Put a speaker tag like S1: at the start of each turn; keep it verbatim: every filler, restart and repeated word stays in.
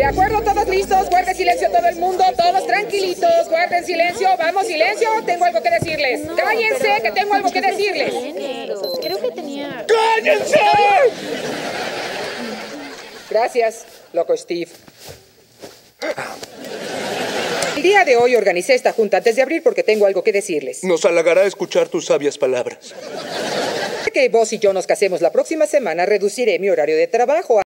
S1: De acuerdo, todos listos. Guarden silencio todo el mundo. Todos tranquilitos. Guarden silencio. Vamos, silencio. Tengo algo que decirles. Cállense, que tengo algo que decirles.
S2: Creo que tenía...
S3: ¡Cállense!
S1: Gracias, loco Steve. El día de hoy organicé esta junta antes de abrir porque tengo algo que decirles.
S3: Nos halagará escuchar tus sabias palabras.
S1: Que vos y yo nos casemos la próxima semana, reduciré mi horario de trabajo.